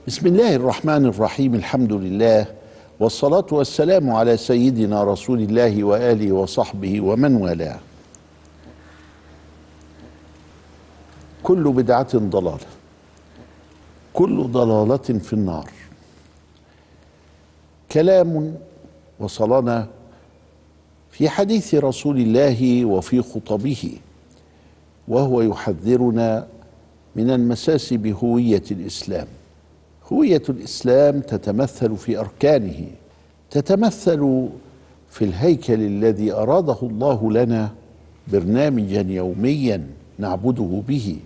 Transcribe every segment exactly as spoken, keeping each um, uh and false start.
بسم الله الرحمن الرحيم. الحمد لله والصلاة والسلام على سيدنا رسول الله وآله وصحبه ومن والاه. كل بدعة ضلالة، كل ضلالة في النار. كلام وصلنا في حديث رسول الله وفي خطبه، وهو يحذرنا من المساس بهوية الإسلام. هوية الإسلام تتمثل في أركانه، تتمثل في الهيكل الذي أراده الله لنا برنامجا يوميا نعبده به،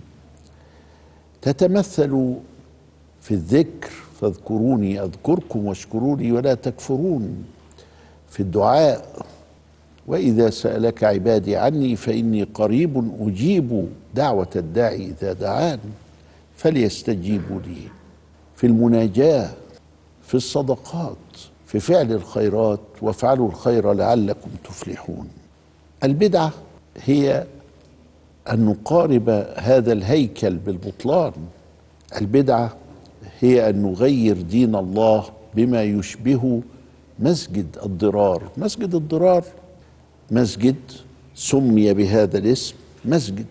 تتمثل في الذكر، فاذكروني أذكركم واشكروني ولا تكفرون، في الدعاء، وإذا سألك عبادي عني فإني قريب أجيب دعوة الداعي إذا دعان فليستجيبوا لي، في المناجاة، في الصدقات، في فعل الخيرات، وافعلوا الخير لعلكم تفلحون. البدعة هي أن نقارب هذا الهيكل بالبطلان. البدعة هي أن نغير دين الله بما يشبه مسجد الضرار. مسجد الضرار مسجد سمي بهذا الاسم مسجد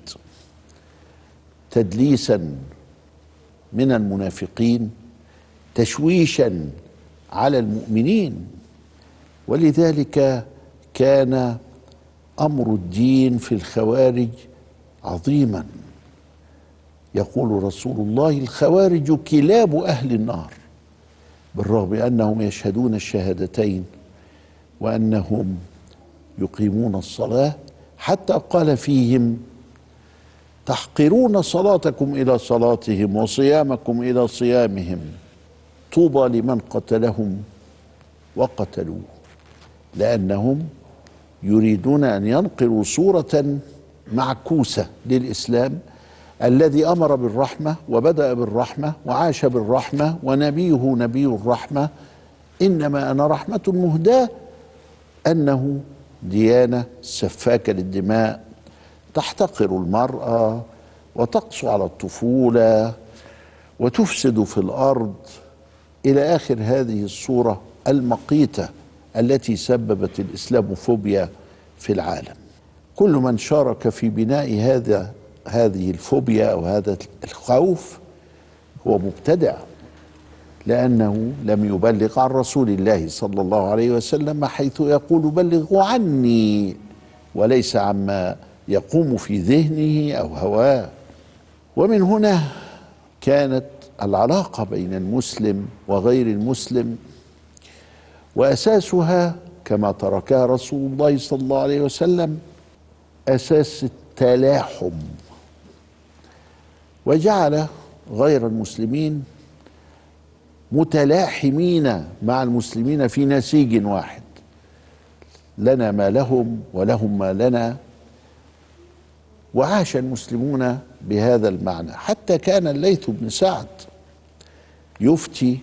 تدليسا من المنافقين، تشويشا على المؤمنين، ولذلك كان أمر الدين في الخوارج عظيما. يقول رسول الله: الخوارج كلاب أهل النار، بالرغم أنهم يشهدون الشهادتين وأنهم يقيمون الصلاة، حتى قال فيهم: تحقرون صلاتكم إلى صلاتهم وصيامكم إلى صيامهم، طوبى لمن قتلهم وقتلوه، لأنهم يريدون أن ينقلوا صورة معكوسة للإسلام الذي أمر بالرحمة وبدأ بالرحمة وعاش بالرحمة ونبيه نبي الرحمة، إنما أنا رحمة مهداة، أنه ديانة سفاكة للدماء، تحتقر المرأة وتقسو على الطفولة وتفسد في الأرض، إلى آخر هذه الصورة المقيتة التي سببت الإسلاموفوبيا في العالم. كل من شارك في بناء هذا هذه الفوبيا أو هذا الخوف هو مبتدع، لأنه لم يبلغ عن رسول الله صلى الله عليه وسلم، حيث يقول: بلغوا عني، وليس عما يقوم في ذهنه أو هواه. ومن هنا كانت العلاقة بين المسلم وغير المسلم، وأساسها كما تركها رسول الله صلى الله عليه وسلم أساس التلاحم، وجعل غير المسلمين متلاحمين مع المسلمين في نسيج واحد، لنا ما لهم ولهم ما لنا. وعاش المسلمون بهذا المعنى، حتى كان الليث بن سعد يفتي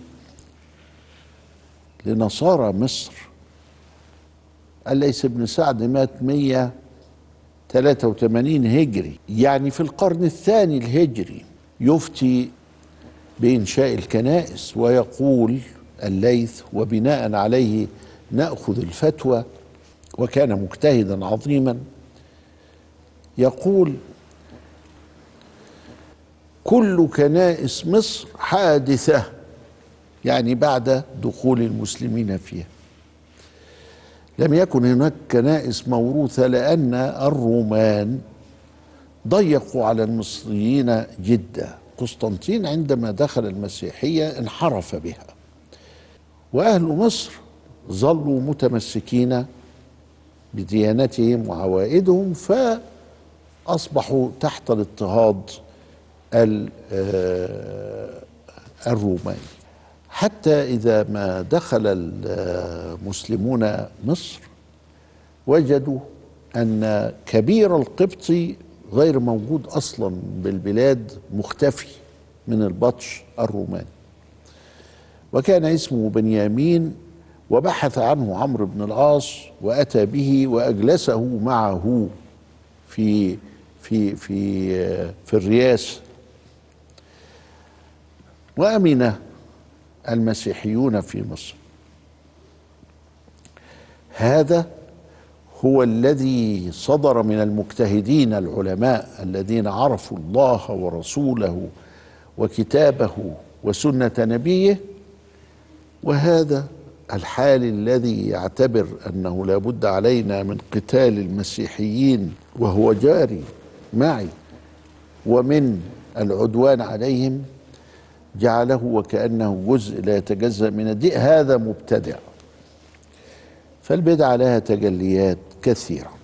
لنصارى مصر. الليث بن سعد مات مئة وثلاثة وثمانين هجري، يعني في القرن الثاني الهجري، يفتي بإنشاء الكنائس، ويقول الليث، وبناء عليه نأخذ الفتوى، وكان مجتهدا عظيما، يقول: كل كنائس مصر حادثة، يعني بعد دخول المسلمين فيها. لم يكن هناك كنائس موروثة، لأن الرومان ضيقوا على المصريين جدا. قسطنطين عندما دخل المسيحية انحرف بها، وأهل مصر ظلوا متمسكين بديانتهم وعوائدهم، فأصبحوا تحت الاضطهاد الروماني، حتى إذا ما دخل المسلمون مصر وجدوا أن كبير القبطي غير موجود أصلا بالبلاد، مختفي من البطش الروماني، وكان اسمه بنيامين، وبحث عنه عمرو بن العاص وأتى به وأجلسه معه في في في في الرياس، وأمن المسيحيون في مصر. هذا هو الذي صدر من المجتهدين العلماء الذين عرفوا الله ورسوله وكتابه وسنة نبيه، وهذا الحال الذي يعتبر أنه لا بد علينا من قتال المسيحيين وهو جاري معي، ومن العدوان عليهم، جعله وكأنه جزء لا يتجزأ من الدين. هذا مبتدع. فالبدعة لها تجليات كثيرة.